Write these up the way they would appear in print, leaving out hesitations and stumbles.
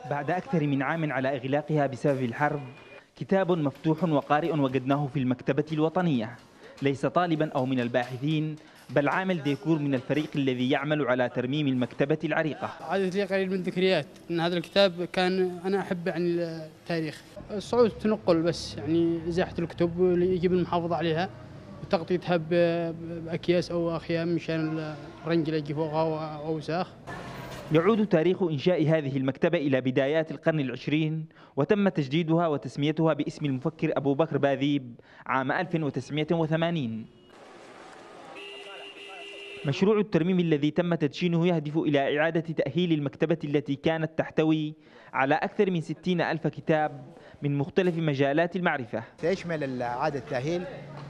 بعد أكثر من عام على إغلاقها بسبب الحرب، كتاب مفتوح وقارئ وجدناه في المكتبة الوطنية، ليس طالبا أو من الباحثين، بل عامل ديكور من الفريق الذي يعمل على ترميم المكتبة العريقة. عادت لي قليل من الذكريات ان هذا الكتاب كان انا احب عن التاريخ. صعوبة التنقل بس، يعني ازاحة الكتب يجب المحافظة عليها وتغطيتها باكياس او اخيام مشان الرنج اللي يجي فوقها اوساخ. يعود تاريخ إنشاء هذه المكتبة إلى بدايات القرن العشرين، وتم تجديدها وتسميتها باسم المفكر أبو بكر باذيب عام 1980. مشروع الترميم الذي تم تدشينه يهدف إلى إعادة تأهيل المكتبة التي كانت تحتوي على أكثر من 60,000 كتاب من مختلف مجالات المعرفة. سيشمل إعادة تأهيل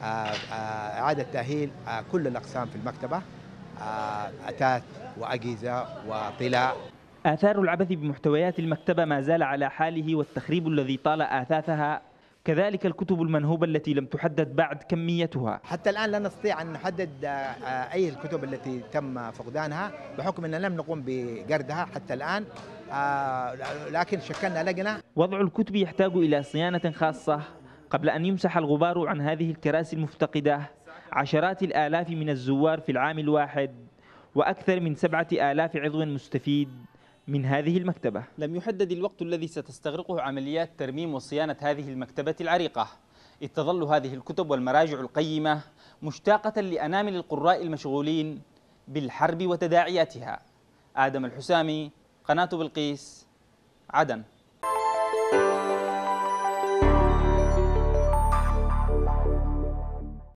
كل الأقسام في المكتبة، أثاث وأجهزة وطلاء. آثار العبث بمحتويات المكتبة ما زال على حاله، والتخريب الذي طال آثاثها، كذلك الكتب المنهوبة التي لم تحدد بعد كميتها. حتى الآن لا نستطيع أن نحدد أي الكتب التي تم فقدانها بحكم أن لم نقوم بجردها حتى الآن، لكن شكلنا لجنة. وضع الكتب يحتاج إلى صيانة خاصة قبل أن يمسح الغبار عن هذه الكراسي المفتقدة عشرات الآلاف من الزوار في العام الواحد، وأكثر من 7,000 عضو مستفيد من هذه المكتبة. لم يحدد الوقت الذي ستستغرقه عمليات ترميم وصيانة هذه المكتبة العريقة، إذ تظل هذه الكتب والمراجع القيمة مشتاقة لأنامل القراء المشغولين بالحرب وتداعياتها. آدم الحسامي، قناة بلقيس، عدن.